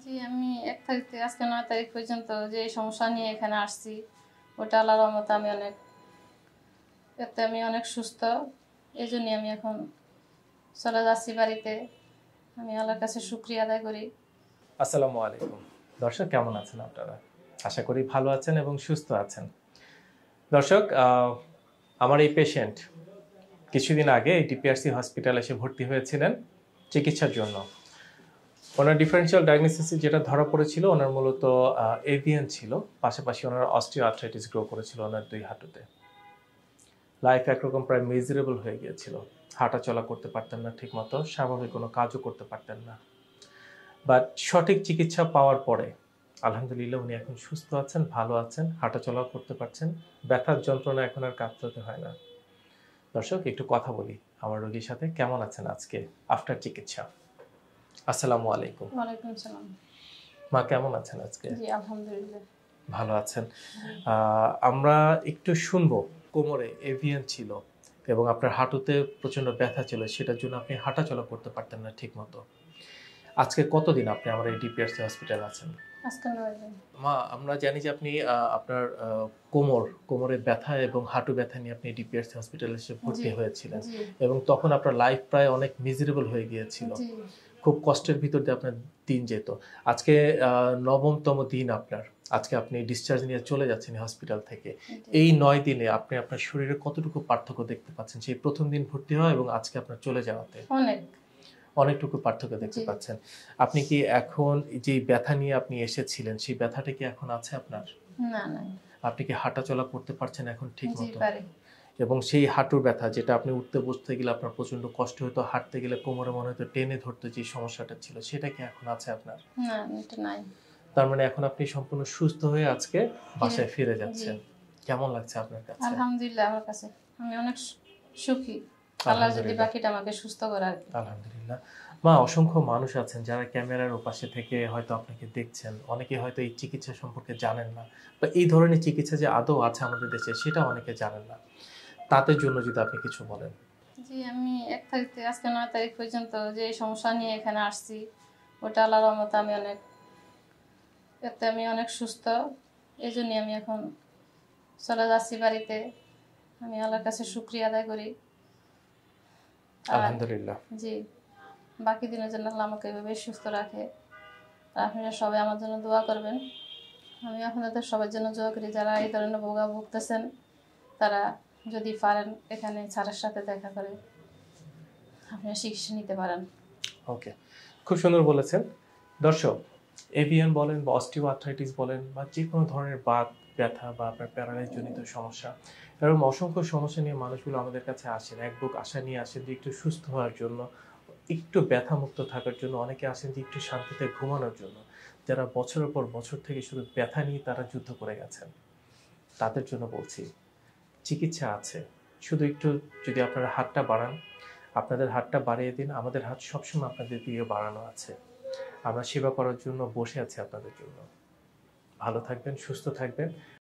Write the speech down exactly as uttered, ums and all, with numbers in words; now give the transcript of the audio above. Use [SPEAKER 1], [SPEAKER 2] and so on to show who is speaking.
[SPEAKER 1] জি, আমি এক তারিখ থেকে আজকে নয় তারিখ পর্যন্ত যে সমস্যা নিয়ে এখানে আসছি, ওটা আল্লাহর রহমতে আমি অনেক এতে আমি অনেক সুস্থ। এই জন্যই আমি এখন চলে যাচ্ছি বাড়িতে। আমি আল্লাহর কাছে শুকরিয়া আদায় করি।
[SPEAKER 2] আসসালামু আলাইকুম দর্শক, কেমন আছেন আপনারা? আশা করি ভালো আছেন এবং সুস্থ আছেন। দর্শক, আমার এই পেশেন্ট কিছুদিন আগে এই ডিপিআরসি হসপিটালে এসে ভর্তি হয়েছিলেন চিকিৎসার জন্য। ওনার ডিফারেন্সিয়াল ডায়াগনোসিসে যেটা ধরা পড়েছিল, ওনার মূলত এভিএন ছিল, পাশাপাশি ওনার অস্টিও আর্থ্রাইটিস গ্রো করেছিল ওনার দুই হাঁটুতে। লাইফ একরকম প্রায় মিজারেবল হয়ে গিয়েছিল, হাঁটা চলা করতে পারতেন না ঠিকমতো, স্বাভাবিক কোনো কাজও করতে পারতেন না। বাট সঠিক চিকিৎসা পাওয়ার পরে আলহামদুলিল্লাহ উনি এখন সুস্থ আছেন, ভালো আছেন, হাঁটা চলাও করতে পারছেন, ব্যথার যন্ত্রণা এখন আর কাতরাতে হয় না। দর্শক, একটু কথা বলি আমার রোগীর সাথে। কেমন আছেন আজকে আফটার চিকিৎসা? আসসালামু আলাইকুম।
[SPEAKER 1] ওয়ালাইকুম সালাম।
[SPEAKER 2] মা, কেমন আছেন আজকে?
[SPEAKER 1] জি, আলহামদুলিল্লাহ
[SPEAKER 2] ভালো আছেন। আমরা একটু শুনবো, কোমরে এভিএন ছিল এবং আপনার হাঁটুতে প্রচন্ড ব্যথা ছিল, সেটার জন্য আপনি হাঁটা চলা করতে পারতেন না ঠিক মতো। আজকে কতদিন আপনি আমার এই ডিপিআরসি হসপিটাল আছেন?
[SPEAKER 1] আজকে নয় দিন।
[SPEAKER 2] মা, আমরা জানি যে আপনি আপনার কোমর কোমরের ব্যথা এবং হাঁটু ব্যথা নিয়ে আপনি ডিপিআরসি হসপিটালে এসে ভর্তি হয়েছিলেন এবং তখন আপনার লাইফ প্রায় অনেক মিজারেবল হয়ে গিয়েছিল, খুব কষ্টের ভিতর দিয়ে আপনার দিন যেত। আজকে নবমতম দিন আপনার, আজকে আপনি ডিসচার্জ নিয়ে চলে যাচ্ছেন হসপিটাল থেকে। এই নয় দিনে আপনি আপনার শরীরে কতটুকু পার্থক্য দেখতে পাচ্ছেন সেই প্রথম দিন ভর্তি হওয়া এবং আজকে আপনার চলে যাওয়াতে?
[SPEAKER 1] অনেক
[SPEAKER 2] অনেকটুকু পার্থক্য দেখতে পাচ্ছেন। আপনি কি এখন যে ব্যথা নিয়ে আপনি এসেছিলেন সেই ব্যথাটা কি এখন আছে আপনার?
[SPEAKER 1] না না।
[SPEAKER 2] আপনি কি হাঁটা চলা করতে পারছেন এখন ঠিক মতো?
[SPEAKER 1] জি, পারি।
[SPEAKER 2] এবং সেই হাঁটুর ব্যথা যেটা আপনি উঠতে বসতে গেলে আপনার প্রচন্ড কষ্ট হতো, হাঁটতে গেলে কোমরে মনে হতো টেনে ধরতে, যে সমস্যাটা ছিল সেটা কি এখন আছে আপনার?
[SPEAKER 1] না, এটা নাই।
[SPEAKER 2] তার মানে এখন আপনি সম্পূর্ণ সুস্থ হয়ে আজকে বাসায় ফিরে যাচ্ছেন। কেমন লাগছে আপনার কাছে?
[SPEAKER 1] আলহামদুলিল্লাহ, আমার কাছে আমি অনেক সুখী। আল্লাহ যদি বাকিটা আমাকে সুস্থ করে আর কি।
[SPEAKER 2] আলহামদুলিল্লাহ। মা, অসংখ্য মানুষ আছেন যারা ক্যামেরার ওপাশে থেকে হয়তো আপনাকে দেখছেন, অনেকে হয়তো এই চিকিৎসা সম্পর্কে জানেন না, বা এই ধরনের চিকিৎসা যে আদৌ আছে আমাদের দেশে সেটা অনেকে জানেন না। তাদের জন্য যদি আপনি কিছু বলেন।
[SPEAKER 1] জি, আমি এক তারিখ থেকে আজকে নয় তারিখ পর্যন্ত যে সমস্যা নিয়ে এখানে আসছি, ওটা আল্লাহর রহমতে আমি অনেক এতে আমি অনেক সুস্থ। এই জন্যই আমি এখন চলে যাচ্ছি বাড়িতে। আমি আল্লাহর কাছে শুকরিয়া আদায় করি।
[SPEAKER 2] আলহামদুলিল্লাহ।
[SPEAKER 1] জি, বাকি দিনের জন্য আল্লাহ আমাকে এভাবে সুস্থ রাখে। আপনারা সবাই আমার জন্য দোয়া করবেন। আমি আপনাদের সবার জন্য দোয়া করি, যারা এই ধরনের ভোগা ভুগতেছেন তারা যদি পারেন এখানে স্যারের সাথে দেখা করে আপনারা চিকিৎসা নিতে পারেন।
[SPEAKER 2] ওকে, খুব সুন্দর বলেছেন। দর্শক, এভিএন বলেন বা অস্টিও আর্থ্রাইটিস বলেন বা যে কোনো ধরনের বাত ব্যথা বা আপনার প্যারালাইজ জনিত সমস্যা, এরকম অসংখ্য সমস্যা নিয়ে মানুষগুলো আমাদের কাছে আসেন। এক বুক আশা নিয়ে আসেন যে একটু সুস্থ হওয়ার জন্য, একটু ব্যথামুক্ত থাকার জন্য। অনেকে আসেন যে একটু শান্তিতে ঘুমানোর জন্য। যারা বছরের পর বছর থেকে শুধু ব্যথা নিয়ে তারা যুদ্ধ করে গেছেন, তাদের জন্য বলছি চিকিৎসা আছে। শুধু একটু যদি আপনারা হাতটা বাড়ান, আপনাদের হাতটা বাড়িয়ে দিন। আমাদের হাত সবসময় আপনাদের দিকে বাড়ানো আছে। আমরা সেবা করার জন্য বসে আছি আপনাদের জন্য। ভালো থাকবেন, সুস্থ থাকবেন।